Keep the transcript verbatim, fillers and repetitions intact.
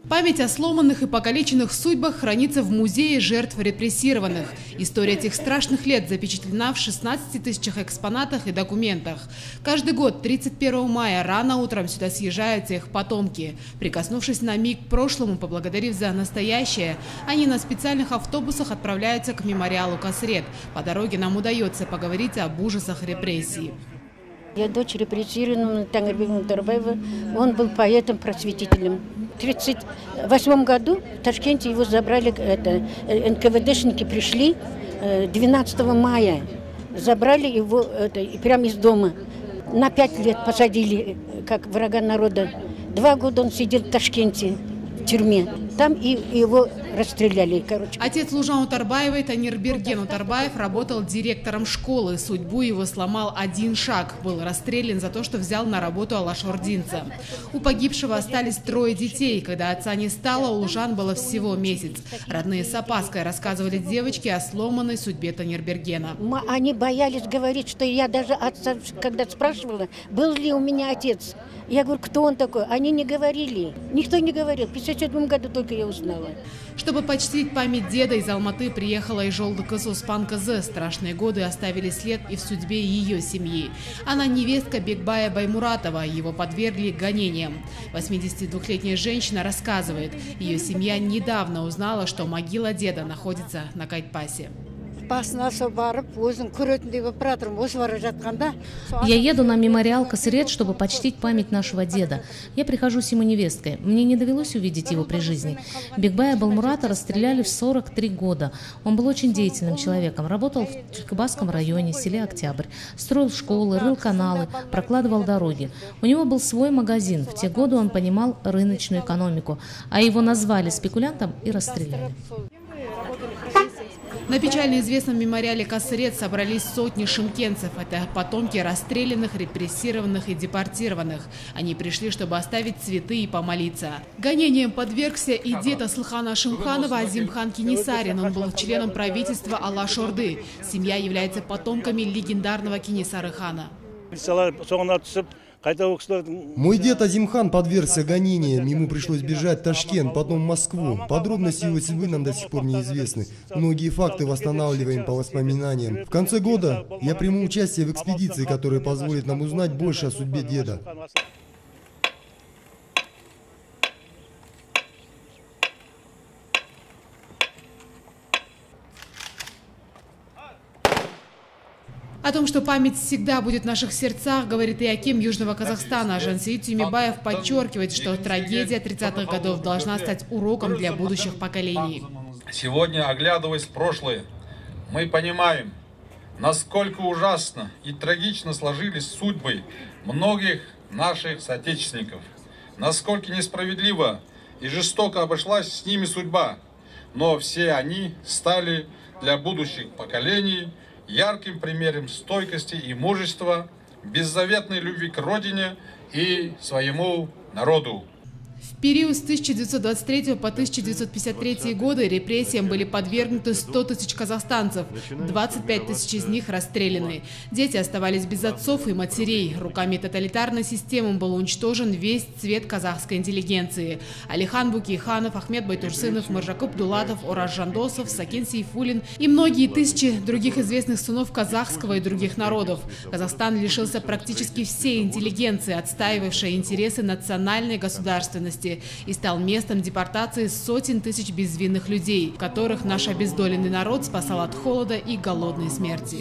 Память о сломанных и покалеченных судьбах хранится в музее жертв репрессированных. История этих страшных лет запечатлена в шестнадцати тысячах экспонатах и документах. Каждый год, тридцать первого мая, рано утром сюда съезжаются их потомки. Прикоснувшись на миг к прошлому, поблагодарив за настоящее, они на специальных автобусах отправляются к мемориалу Касырет. По дороге нам удается поговорить об ужасах репрессий. Я дочь репрессированного Тангербека Мутарбаева. Он был поэтом-просветителем. В тридцать восьмом году в Ташкенте его забрали, это, эн ка вэ дэшники пришли двенадцатого мая. Забрали его это, прямо из дома. На пять лет посадили, как врага народа. Два года он сидел в Ташкенте, в тюрьме. Там и его расстреляли. Короче. Отец Лужан Утарбаевой, Танирберген Утарбаев, работал директором школы. Судьбу его сломал один шаг. Был расстрелян за то, что взял на работу алашординца. У погибшего остались трое детей. Когда отца не стало, у Лужан было всего месяц. Родные с опаской рассказывали девочке о сломанной судьбе Танирбергена. Они боялись говорить, что я даже отца, когда спрашивала, был ли у меня отец. Я говорю, кто он такой? Они не говорили. Никто не говорил. В пятьдесят седьмом году только я узнала. Чтобы почтить память деда, из Алматы приехала и Жолдыкыз Успан-кызы. Страшные годы оставили след и в судьбе ее семьи. Она невестка Бекбая Баймуратова. Его подвергли гонениям. восьмидесятидвухлетняя женщина рассказывает, ее семья недавно узнала, что могила деда находится на Кайтпасе. Я еду на мемориал Касырет, чтобы почтить память нашего деда. Я прихожусь ему невесткой. Мне не довелось увидеть его при жизни. Бекбая Балмурата расстреляли в сорок три года. Он был очень деятельным человеком. Работал в Тюлькыбасском районе, селе Октябрь. Строил школы, рыл каналы, прокладывал дороги. У него был свой магазин. В те годы он понимал рыночную экономику. А его назвали спекулянтом и расстреляли. На печально известном мемориале Касырет собрались сотни шымкентцев. Это потомки расстрелянных, репрессированных и депортированных. Они пришли, чтобы оставить цветы и помолиться. Гонением подвергся и дед Аслыхана Шымханова Азимхан Кенесарин. Он был членом правительства Алаш-Орды. Семья является потомками легендарного Кенесары хана. Мой дед Азимхан подвергся гонениям, ему пришлось бежать в Ташкент, потом в Москву. Подробности его судьбы нам до сих пор неизвестны. Многие факты восстанавливаем по воспоминаниям. В конце года я приму участие в экспедиции, которая позволит нам узнать больше о судьбе деда. О том, что память всегда будет в наших сердцах, говорит и аким Южного Казахстана. Жансеит Тюмебаев подчеркивает, что трагедия тридцатых годов должна стать уроком для будущих поколений. Сегодня, оглядываясь в прошлое, мы понимаем, насколько ужасно и трагично сложились судьбы многих наших соотечественников, насколько несправедливо и жестоко обошлась с ними судьба. Но все они стали для будущих поколений ярким примером стойкости и мужества, беззаветной любви к родине и своему народу. В период с тысяча девятьсот двадцать третьего по тысяча девятьсот пятьдесят третий годы репрессиям были подвергнуты сто тысяч казахстанцев, двадцать пять тысяч из них расстреляны. Дети оставались без отцов и матерей. Руками тоталитарной системы был уничтожен весь цвет казахской интеллигенции. Алихан Букейханов, Ахмед Байтурсынов, Мыржакып Дулатов, Ораз Жандосов, Сакен Сейфулин и многие тысячи других известных сынов казахского и других народов. Казахстан лишился практически всей интеллигенции, отстаивавшей интересы национальной государственности, и стал местом депортации сотен тысяч безвинных людей, которых наш обездоленный народ спасал от холода и голодной смерти.